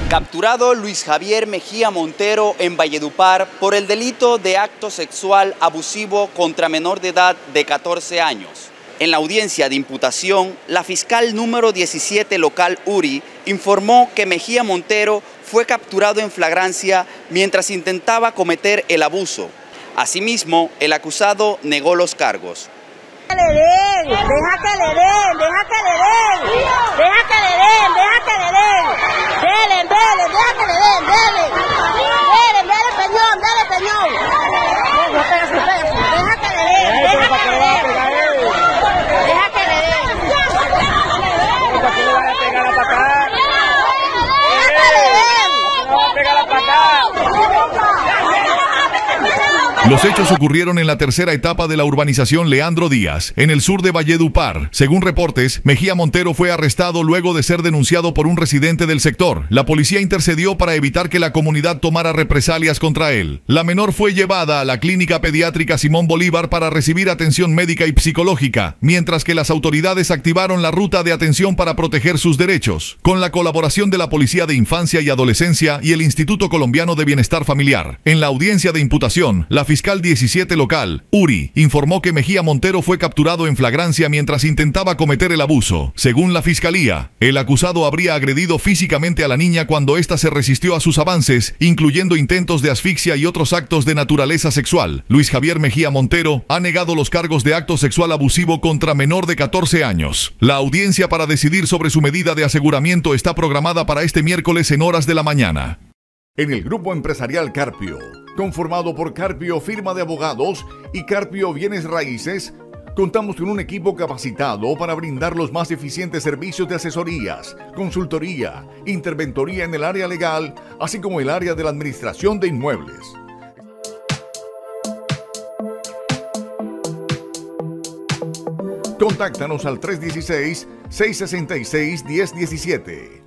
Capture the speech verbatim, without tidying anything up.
Capturado Luis Javier Mejía Montero en Valledupar por el delito de acto sexual abusivo contra menor de edad de catorce años. En la audiencia de imputación, la fiscal número diecisiete local URI informó que Mejía Montero fue capturado en flagrancia mientras intentaba cometer el abuso. Asimismo, el acusado negó los cargos. Deja que le den, deja que le den, deja que le den, deja que le den, deja que le den, delen, delen, deja que le den, delen, delen, delen, peñón, delen, peñón, no pegas, no pegas, deja que le den, deja que le den, deja que le den, ¿Para qué le van a pegar a patada? deja que le den, ¿No va a pegar a patada? Los hechos ocurrieron en la tercera etapa de la urbanización Leandro Díaz, en el sur de Valledupar. Según reportes, Mejía Montero fue arrestado luego de ser denunciado por un residente del sector. La policía intercedió para evitar que la comunidad tomara represalias contra él. La menor fue llevada a la clínica pediátrica Simón Bolívar para recibir atención médica y psicológica, mientras que las autoridades activaron la ruta de atención para proteger sus derechos, con la colaboración de la Policía de Infancia y Adolescencia y el Instituto Colombiano de Bienestar Familiar. En la audiencia de imputación, la fiscal diecisiete local, URI, informó que Mejía Montero fue capturado en flagrancia mientras intentaba cometer el abuso. Según la fiscalía, el acusado habría agredido físicamente a la niña cuando ésta se resistió a sus avances, incluyendo intentos de asfixia y otros actos de naturaleza sexual. Luis Javier Mejía Montero ha negado los cargos de acto sexual abusivo contra menor de catorce años. La audiencia para decidir sobre su medida de aseguramiento está programada para este miércoles en horas de la mañana. En el Grupo Empresarial Carpio, conformado por Carpio Firma de Abogados y Carpio Bienes Raíces, contamos con un equipo capacitado para brindar los más eficientes servicios de asesorías, consultoría, interventoría en el área legal, así como el área de la administración de inmuebles. Contáctanos al tres uno seis, seis seis seis, uno cero uno siete.